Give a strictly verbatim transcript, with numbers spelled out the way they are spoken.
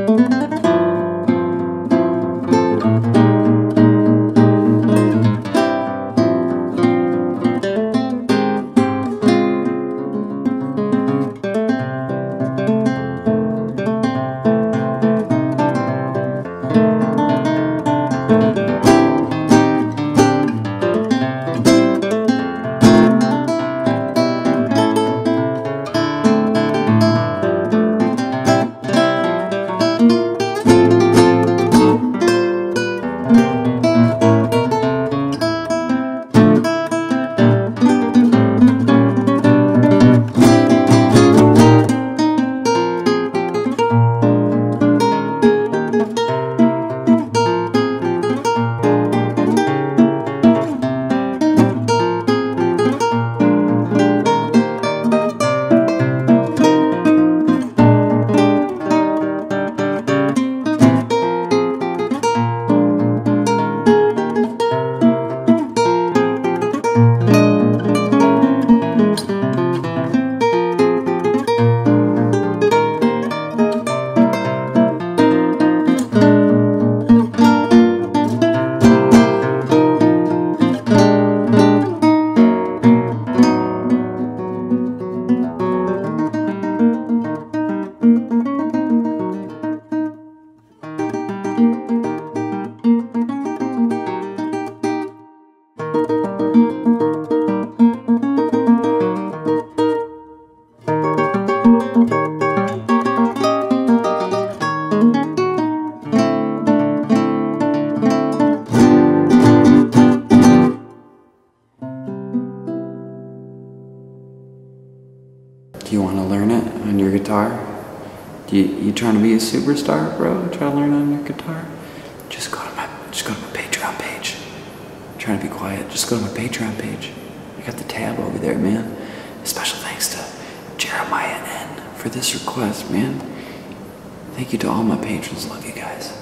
Do you want to learn it on your guitar? Do you, you trying to be a superstar, bro? Try to learn on your guitar? Just go to my just go to my Patreon page. I'm trying to be quiet. Just go to my Patreon page. I got the tab over there, man. Special thanks to Jeremiah N for this request, man. Thank you to all my patrons. Love you guys.